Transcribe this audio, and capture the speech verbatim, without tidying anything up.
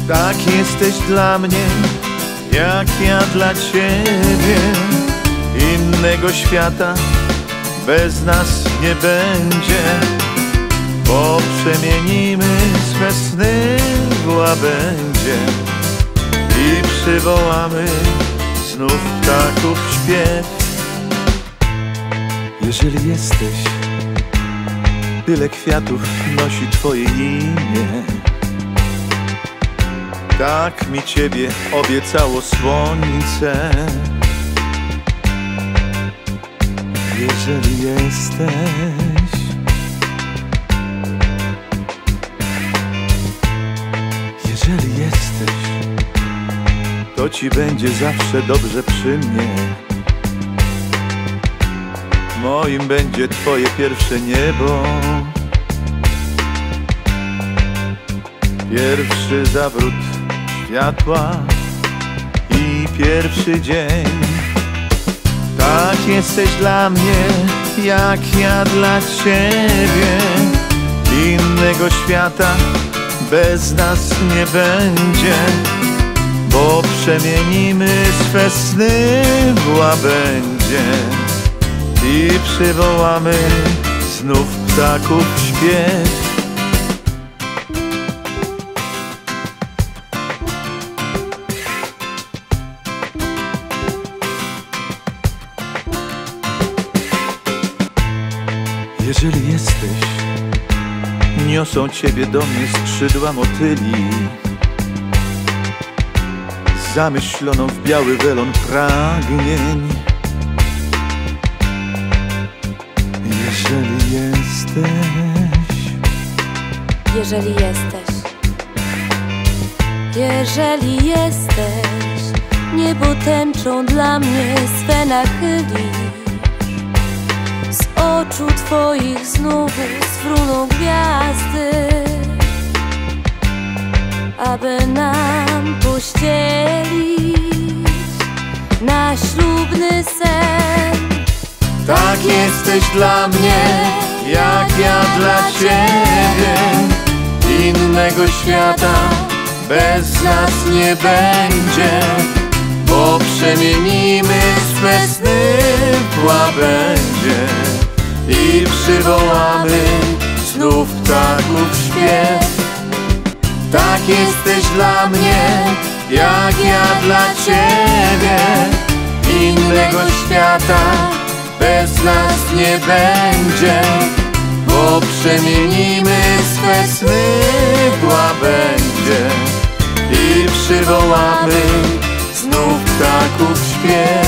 Tak jesteś dla mnie, jak ja dla ciebie. Innego świata bez nas nie będzie, bo przemienimy swe sny w łabędzie i przywołamy znów ptaków śpiew. Jeżeli jesteś, tyle kwiatów nosi twoje imię. Tak mi ciebie obiecało słońce. Jeżeli jesteś, jeżeli jesteś, to ci będzie zawsze dobrze przy mnie. Moim będzie twoje pierwsze niebo, pierwszy zawrót światła i pierwszy dzień. Tak jesteś dla mnie, jak ja dla ciebie. Innego świata bez nas nie będzie, bo przemienimy swe sny w łabędzie i przywołamy znów ptaków śpiew. Jeżeli jesteś, niosą ciebie do mnie skrzydła motyli, zamyśloną w biały welon pragnień. Jeżeli jesteś, jeżeli jesteś, jeżeli jesteś, niebo tęczą dla mnie swe nachylisz. Z oczu twoich znowu sfruną gwiazdy, aby nam pościelić na ślubny sen. Tak jesteś dla mnie, jak ja dla ciebie. Innego świata bez nas nie będzie, bo przemienimy swe sny w łabędzie i przywołamy znów ptaków śpiew. Tak jesteś dla mnie, jak ja dla ciebie. Innego świata bez nas nie będzie, bo przemienimy swe sny w łabędzie i przywołamy znów ptaków śpiew.